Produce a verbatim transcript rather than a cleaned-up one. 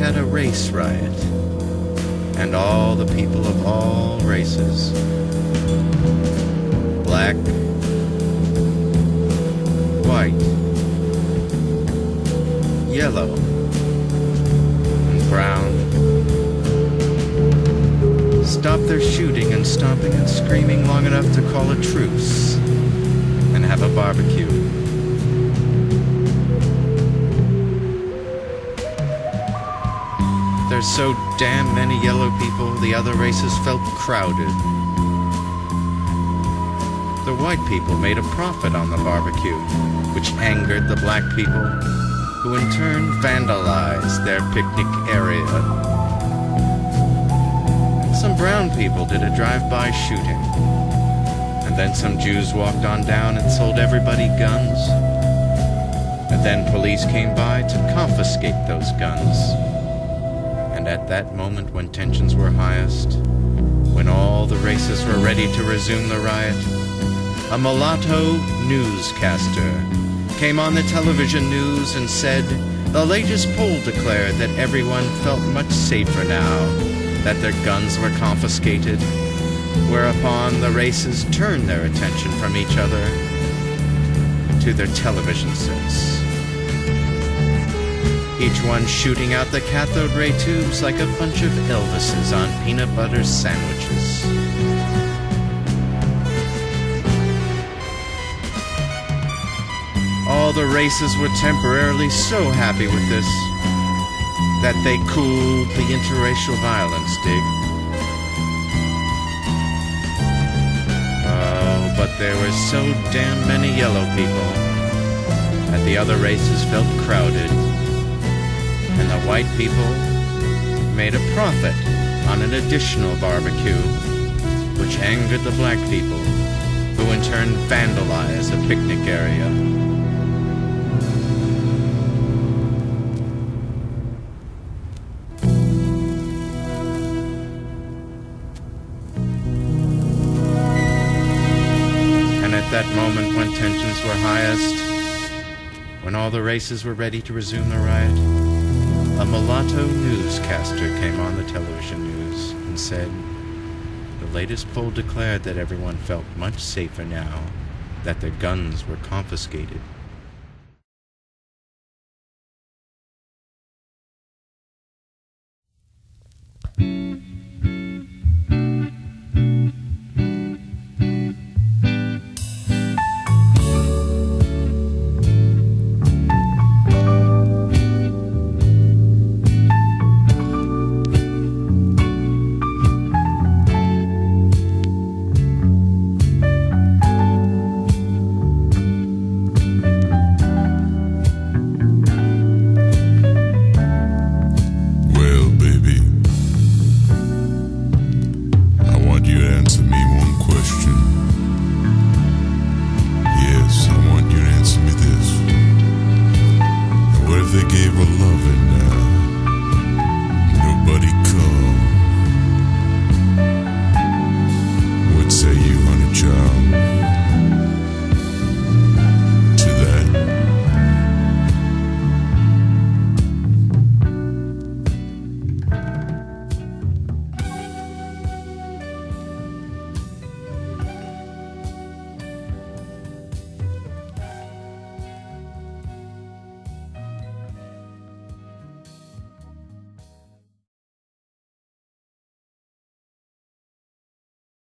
had a race riot, and all the people of all races, black, white, yellow, and brown, stopped their shooting and stomping and screaming long enough to call a truce and have a barbecue. There's so damn many yellow people, the other races felt crowded. The white people made a profit on the barbecue, which angered the black people, who in turn vandalized their picnic area. Some brown people did a drive-by shooting, and then some Jews walked on down and sold everybody guns. And then police came by to confiscate those guns. And at that moment when tensions were highest, when all the races were ready to resume the riot, a mulatto newscaster came on the television news and said the latest poll declared that everyone felt much safer now that their guns were confiscated, whereupon the races turned their attention from each other to their television sets, each one shooting out the cathode ray tubes like a bunch of Elvises on peanut butter sandwiches. All the races were temporarily so happy with this that they cooled the interracial violence dig. Oh, but there were so damn many yellow people that the other races felt crowded, and the white people made a profit on an additional barbecue, which angered the black people, who in turn vandalized the picnic area. At that moment when tensions were highest, when all the races were ready to resume the riot, a mulatto newscaster came on the television news and said, the latest poll declared that everyone felt much safer now that their guns were confiscated.